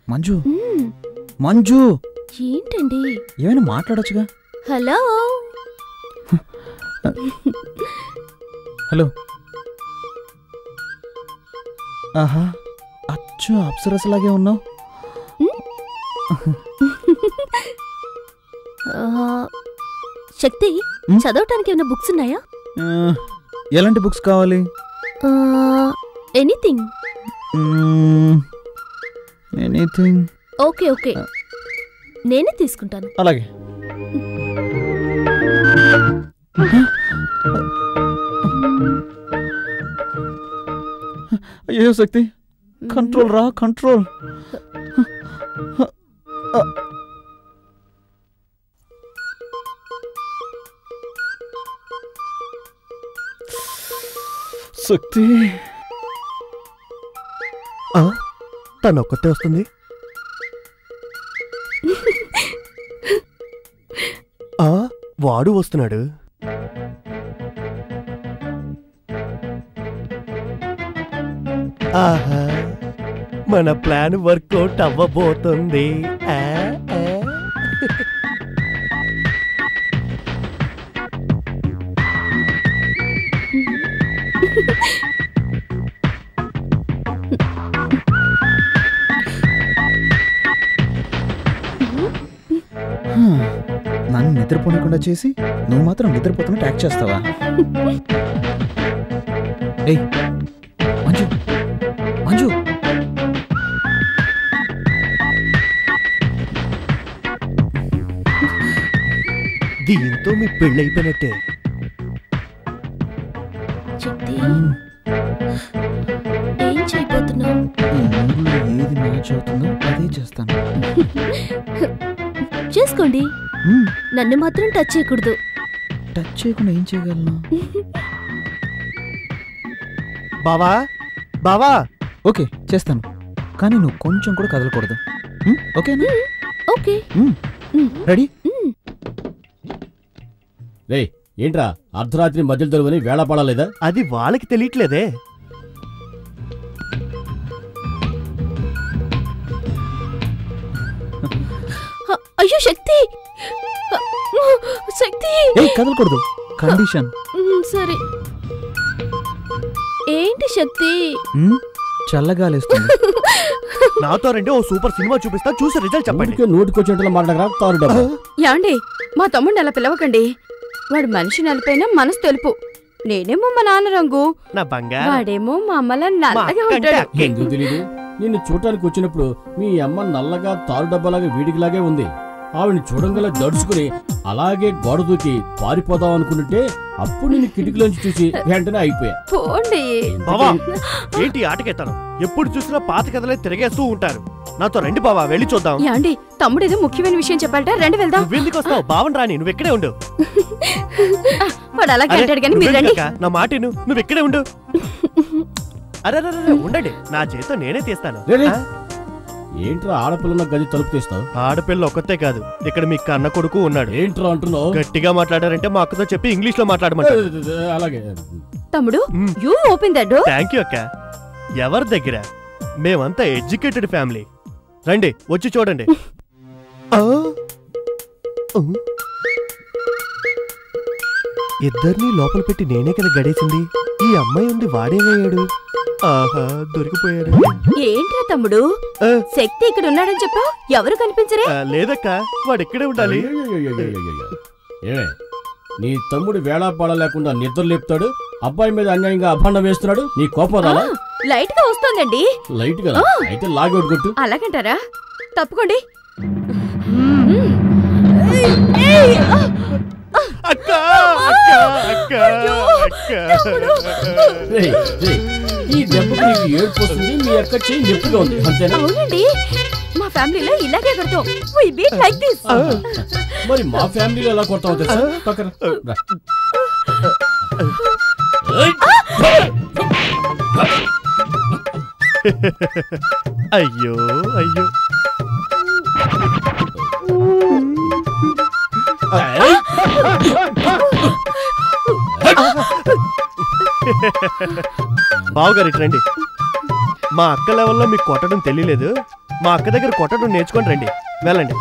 మంజు మంజు ఏంటండి ఏమైనా మాట్లాడొచ్చుగా. Hello hello. ఆహా, అచ్చు అప్సరసలాగే ఉన్నావు. శక్తి, చదవటానికి ఏమైనా బుక్స్ ఉన్నాయా? ఎలాంటి బుక్స్ కావాలి? ఎనీథింగ్. ఎనీథింగ్. ఓకే ఓకే, నేనే తీసుకుంటాను. అలాగే. అయ్యో శక్తి, కంట్రోల్ రా, కంట్రోల్. శక్తి తనొక్కతే వస్తుంది. వాడు వస్తున్నాడు. ఆహా, మన ప్లాన్ వర్కౌట్ అవ్వబోతుంది. నన్ను నిద్రపోనకుండా చేసి నువ్వు మాత్రం నిద్రపోతున్నట్టు యాక్ట్ చేస్తావా? ఏయ్ మంజు, మంజు. దీంతో మీ పెళ్ళైపోయినట్టే. ఏం చేయబోతున్నావు? ఏది మ్యాచ్ అవుతుందో అదే చేస్తాను. చేసుకోండి, నన్ను మాత్రం టచ్ చేయకూడదు. టచ్ చేయకుండా ఏం చేయగలను? బావా బావా. ఓకే చేస్తాను, కానీ నువ్వు కొంచెం కూడా కదలకూడదు. ఓకేనా? ఓకే. రెడీ? రే ఏంట్రా అర్ధరాత్రి మధ్యలో దొరుకుని వేళ పడలేదా? అది వాళ్ళకి తెలియట్లేదే. అయ్యో శక్తి, శక్తి. కదలకూడదు, కండిషన్. సరే. ఏంటి శక్తి? చల్లగాలేస్తుంది. నాతో రండి, ఓ సూపర్ సినిమా చూపిస్తా, చూసి రిజల్ట్ చెప్పండి. నోటికొచ్చేట్లా మాట్లాడరా. యాండి, మా తమ్ముడిని అలా పిలవకండి. వాడు మనిషి నలిపైనా మనసు తెలుపు. నేనేమో మా నాన్న రంగు, నా బంగారం. వాడేమో మా అమ్మలా నల్లగా ఉంటాడు. ఎందుకు తెలీదు? నిన్ను చూడటానికి వచ్చినప్పుడు మీ అమ్మ నల్లగా తారు డబ్బాలాగా వీడికిలాగే ఉంది. ఆవిడ్ని చూడంగల దడుచుకుని అలాగే గోడ దూకి పారిపోదాం అనుకుంటుంటే అప్పుడు నేను కిటికీలోంచి చూసి వెంటనే అయిపోయా. ఏంటి ఆటకెత్తాను? ఎప్పుడు చూసినా పాత కథలే తిరిగేస్తూ ఉంటారు. నాతో రండి బావా, వెళ్ళి చూద్దాం. యాండి, తమ్ముడు ఏదో ముఖ్యమైన విషయం చెప్పాలట, రండి వెళ్దాం. నువ్వెందుకు వస్తావు? బావన్ రాని, నువ్వు ఇక్కడే ఉండు. వాడు అలాగే అంటాడు కానీ మీరు రండి. నా మాట నువ్వు ఇక్కడే ఉండు. అరే ఉండండి, నా చేతితో నేనే తీస్తాను. ఏంట్రా ఆడపిల్ల గది తలుపు తీస్తావు? ఆడపిల్ల ఒక్కతే కాదు, ఇక్కడ మీ కన్న కొడుకు ఉన్నాడు. ఏంట్రా అంటున్నావు? గట్టిగా మాట్లాడారంటే మా అక్కతో చెప్పి ఇంగ్లీష్ లో మాట్లాడమంటారు. అలాగే తమ్ముడు, you open the door. Thank you అక్క. ఎవరి దగ్గర? మేమంతా ఎడ్యుకేటెడ్ ఫ్యామిలీ. రండి, వచ్చి చూడండి. ఇద్దరిని లోపల పెట్టి నేనే కదా గడేసింది. ఈ అమ్మాయి ఉంది, వాడేమయ్యాడు? ఆహా, దొరికిపోయాడు. ఏంట్రా తమ్ముడు, శక్తి ఇక్కడ ఉన్నాడని చెప్పావు, ఎవరు కనిపించరే? లేదక్క, వాడు ఇక్కడే ఉండాలి. ఏమే, నీ తమ్ముడు వేళా పడలేకుండా నిద్ర లేపుతాడు, అబ్బాయి మీద అన్యాయంగా అభాండం వేస్తున్నాడు. నీ కోపం రాలా? లైట్ గా వస్తోందండి. లైట్ గా అయితే లాగౌట్ కొట్టు. అలాగంటారా? తప్పుకోండి. ఈ దెబ్బకు నీకు ఏడుపు వస్తుంది, మీ అక్క చెయ్యి నొప్పిగా ఉంది, అంతేనా? అవునండి, మా ఫ్యామిలీలో ఇలాగే కొడతాం. We beat like this. మరి మా ఫ్యామిలీలో ఎలా కొడతావు తెలుసా? పక్కన అయ్యో అయ్యో. బావగారు ఇటు రండి. మా అక్క లెవెల్లో మీకు కొట్టడం తెలియలేదు, మా అక్క దగ్గర కొట్టడం నేర్చుకొని రండి. వెళ్ళండి.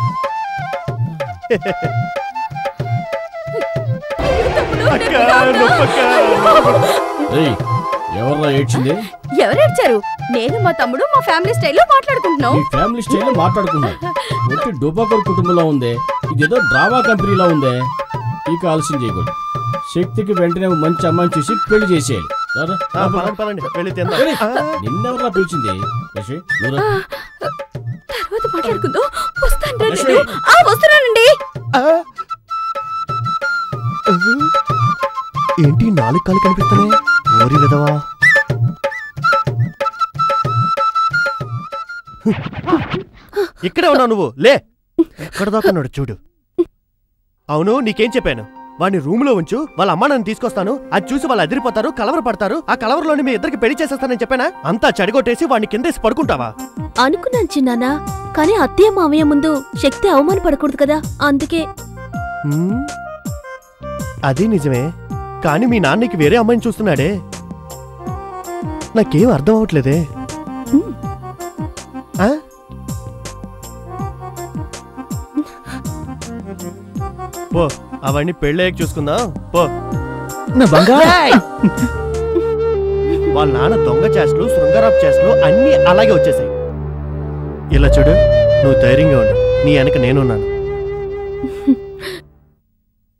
అక్క, నొప్పక్క. ఏయ్, ఎవర్రా ఏడ్చింది? ఎవరేడ్చారు? నేను మా తమ్ముడు మా ఫ్యామిలీ స్టైల్లో మాట్లాడుకుంటున్నాం. మీ ఫ్యామిలీ స్టైల్లో మాట్లాడుకున్నాం. ఒట్టి డోబాకర్ కుటుంబంలో ఉందే, ఇదేదో డ్రామా కంపెనీలో ఉందే. ఇక ఆలస్యం చేయకూడదు. శక్తికి వెంటనే మంచి అమ్మాయిని చూసి పెళ్లి చేసేయాలి. పదండి, వెళ్ళి తిందాం. నిన్నెవరా పిలిచింది? యశ్, నువ్వురా. తర్వాత మాట్లాడుకుందాం. వస్తున్నానండి. ఏంటి 4 కాళ్ళు కనిపిస్తున్నాయి? ఓరి విధవా. ఇక్కడే ఉన్నావు నువ్వు. లే, ఎక్కడ దాకున్నాడు చూడు. అవును, నీకేం చెప్పాను? వాడిని రూమ్ లో ఉంచు, వాళ్ళ అమ్మ నన్ను తీసుకొస్తాను, అది చూసి వాళ్ళు అదిరిపోతారు, కలవర పడతారు, ఆ కలవరలోని మీ ఇద్దరికి పెళ్లి చేసేస్తానని చెప్పానా? అంతా చెడగొట్టేసి వాడిని కిందేసి పడుకుంటావా? అనుకున్నాను చిన్నానా, కానీ అత్తయ్య మావయ్య ముందు శక్తి అవమానపడకూడదు కదా, అందుకే. అది నిజమే, కానీ మీ నాన్నకి వేరే అమ్మాయిని చూస్తున్నాడే. నాకేం అర్థం అవట్లేదే. పో, అవన్నీ పెళ్ళయ్యాక చూసుకుందాం. పో. నా బంగారు. వాళ్ళ నాన్న దొంగ చేష్టలు, శృంగారపు చేష్టలు అన్నీ అలాగే వచ్చేసాయి. ఇలా చూడు, నువ్వు ధైర్యంగా ఉండు, నీ వెనక నేనున్నాను.